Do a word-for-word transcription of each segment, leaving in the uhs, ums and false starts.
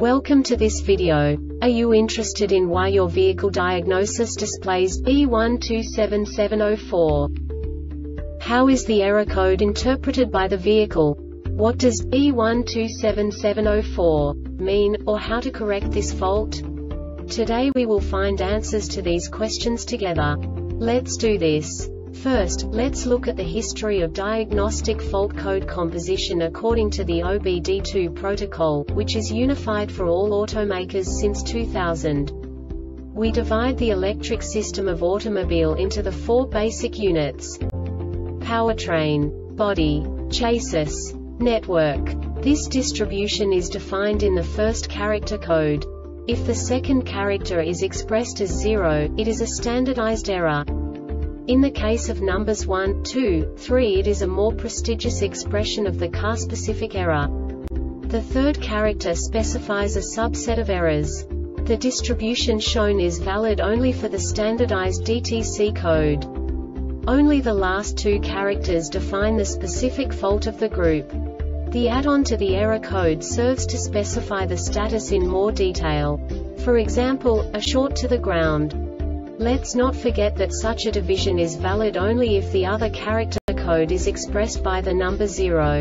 Welcome to this video. Are you interested in why your vehicle diagnosis displays B one two seven seven zero four? How is the error code interpreted by the vehicle? What does B one two seven seven zero four mean, or how to correct this fault? Today we will find answers to these questions together. Let's do this. First, let's look at the history of diagnostic fault code composition according to the O B D two protocol, which is unified for all automakers since two thousand. We divide the electric system of automobile into the four basic units: powertrain, body, chassis, network. This distribution is defined in the first character code. If the second character is expressed as zero, it is a standardized error. In the case of numbers one, two, three, it is a more prestigious expression of the car-specific error. The third character specifies a subset of errors. The distribution shown is valid only for the standardized D T C code. Only the last two characters define the specific fault of the group. The add-on to the error code serves to specify the status in more detail. For example, a short to the ground. Let's not forget that such a division is valid only if the other character code is expressed by the number zero.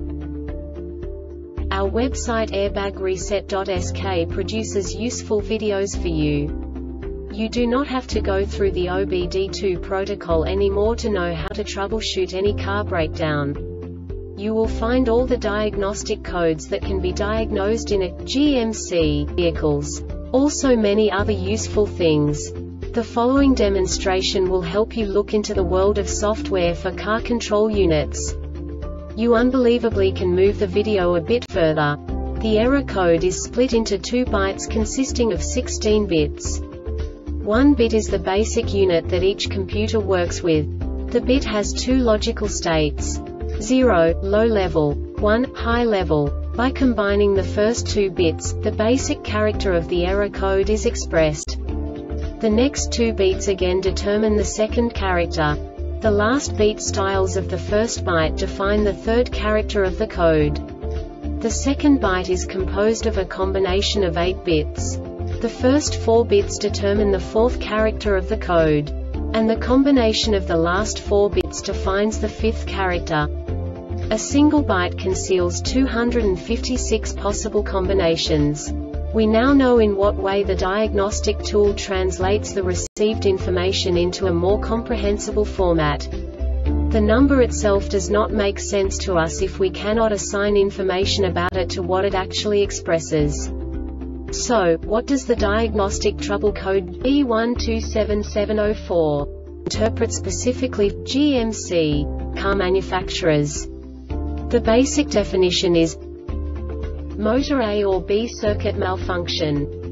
Our website airbag reset dot S K produces useful videos for you. You do not have to go through the O B D two protocol anymore to know how to troubleshoot any car breakdown. You will find all the diagnostic codes that can be diagnosed in a G M C vehicles. Also many other useful things. The following demonstration will help you look into the world of software for car control units. You unbelievably can move the video a bit further. The error code is split into two bytes consisting of sixteen bits. One bit is the basic unit that each computer works with. The bit has two logical states: zero, low level, one, high level. By combining the first two bits, the basic character of the error code is expressed. The next two beats again determine the second character. The last beat styles of the first byte define the third character of the code. The second byte is composed of a combination of eight bits. The first four bits determine the fourth character of the code. And the combination of the last four bits defines the fifth character. A single byte conceals two hundred fifty-six possible combinations. We now know in what way the diagnostic tool translates the received information into a more comprehensible format. The number itself does not make sense to us if we cannot assign information about it to what it actually expresses. So, what does the diagnostic trouble code B one two seven seven zero four interpret specifically for G M C car manufacturers? The basic definition is motor A or B circuit malfunction.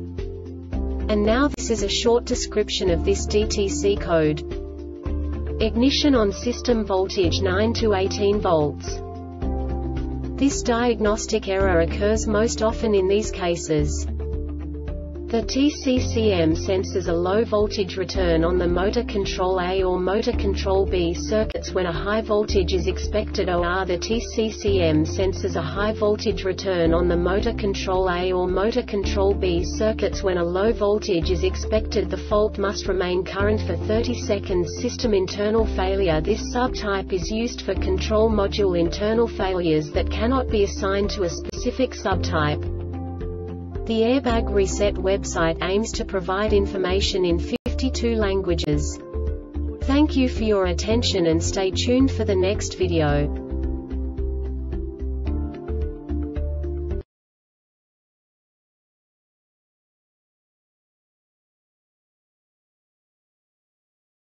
And now this is a short description of this D T C code. Ignition on system voltage nine to eighteen volts. This diagnostic error occurs most often in these cases. The T C C M senses a low voltage return on the motor control A or motor control B circuits when a high voltage is expected, or the T C C M senses a high voltage return on the motor control A or motor control B circuits when a low voltage is expected. The fault must remain current for thirty seconds. System internal failure. This subtype is used for control module internal failures that cannot be assigned to a specific subtype. The Airbag Reset website aims to provide information in fifty-two languages. Thank you for your attention and stay tuned for the next video.